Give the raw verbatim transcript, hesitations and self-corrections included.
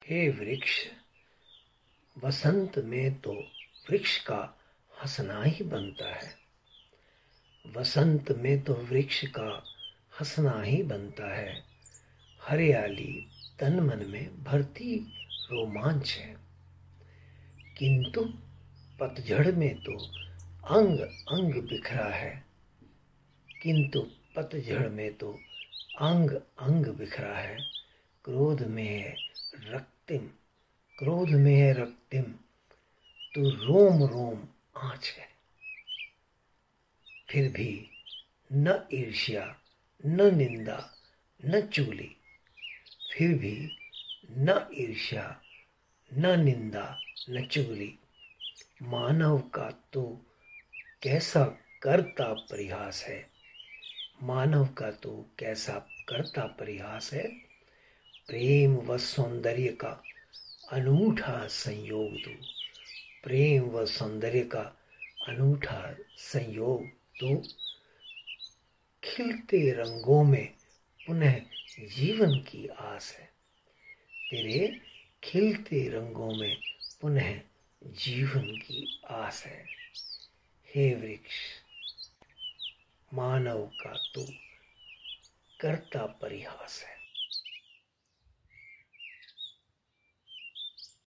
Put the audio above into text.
हे वृक्ष, वसंत में तो वृक्ष का हंसना ही बनता है। वसंत में तो वृक्ष का हंसना ही बनता है। हरियाली तन मन में भरती रोमांच है। किंतु पतझड़ में तो अंग अंग बिखरा है। किंतु पतझड़ में तो अंग अंग बिखरा है। क्रोध में है रक्तिम, क्रोध में है रक्तिम, तो रोम रोम आँच है। फिर भी न ईर्ष्या न निंदा न चुगली, फिर भी न ईर्ष्या न निंदा न चुगली। मानव का तो कैसा करता परिहास है। मानव का तो कैसा करता परिहास है। प्रेम व सौंदर्य का अनूठा संयोग दो। प्रेम व सौंदर्य का अनूठा संयोग दो। खिलते रंगों में पुनः जीवन की आस है। तेरे खिलते रंगों में पुनः जीवन की आस है। हे वृक्ष, मानव का तो करता परिहास है।